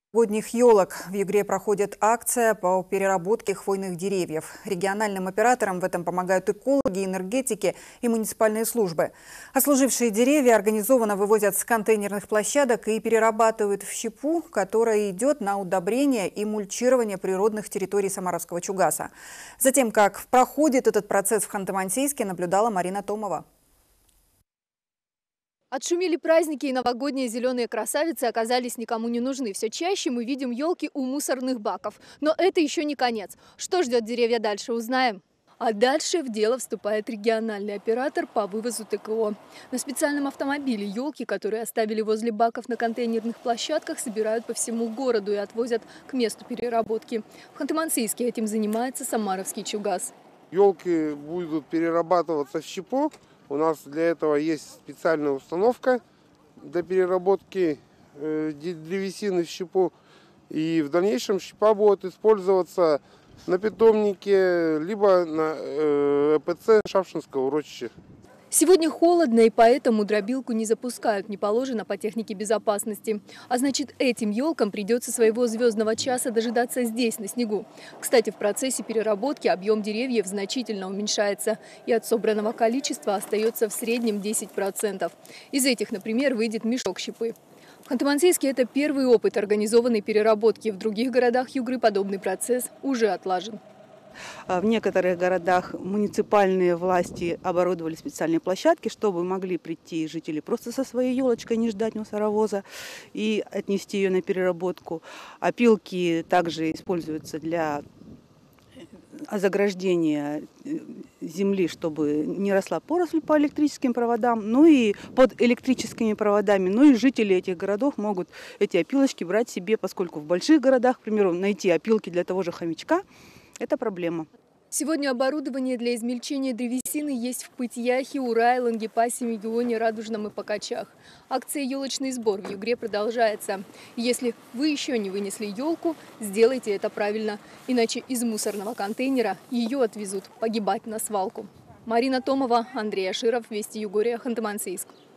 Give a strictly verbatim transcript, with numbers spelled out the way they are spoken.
Новогодних елок. В Югре проходит акция по переработке хвойных деревьев. Региональным операторам в этом помогают экологи, энергетики и муниципальные службы. Ослужившие деревья организованно вывозят с контейнерных площадок и перерабатывают в щепу, которая идет на удобрение и мульчирование природных территорий Самаровского Чугаса. Затем, как проходит этот процесс в Ханты-Мансийске, наблюдала Марина Томова. Отшумели праздники, и новогодние зеленые красавицы оказались никому не нужны. Все чаще мы видим елки у мусорных баков. Но это еще не конец. Что ждет деревья дальше, узнаем. А дальше в дело вступает региональный оператор по вывозу ТКО. На специальном автомобиле елки, которые оставили возле баков на контейнерных площадках, собирают по всему городу и отвозят к месту переработки. В Ханты-Мансийске этим занимается Самаровский Чугас. Елки будут перерабатываться в щепу. У нас для этого есть специальная установка для переработки древесины в щепу. И в дальнейшем щепа будет использоваться на питомнике, либо на ЭПЦ Шавшинского урочища. Сегодня холодно, и поэтому дробилку не запускают, не положено по технике безопасности. А значит, этим елкам придется своего звездного часа дожидаться здесь, на снегу. Кстати, в процессе переработки объем деревьев значительно уменьшается, и от собранного количества остается в среднем десять процентов. Из этих, например, выйдет мешок щепы. В Ханты-Мансийске это первый опыт организованной переработки. В других городах Югры подобный процесс уже отлажен. В некоторых городах муниципальные власти оборудовали специальные площадки, чтобы могли прийти жители просто со своей елочкой, не ждать мусоровоза и отнести ее на переработку. Опилки также используются для заграждения земли, чтобы не росла поросль по электрическим проводам, ну и под электрическими проводами. Ну и жители этих городов могут эти опилочки брать себе, поскольку в больших городах, к примеру, найти опилки для того же хомячка – это проблема. Сегодня оборудование для измельчения древесины есть в Пытьяхе, Урае, Лангепасе, Мегионе, Радужном и Покачах. Акция «Елочный сбор» в Югре продолжается. Если вы еще не вынесли елку, сделайте это правильно. Иначе из мусорного контейнера ее отвезут погибать на свалку. Марина Томова, Андрей Аширов, Вести Югория, Ханты-Мансийск.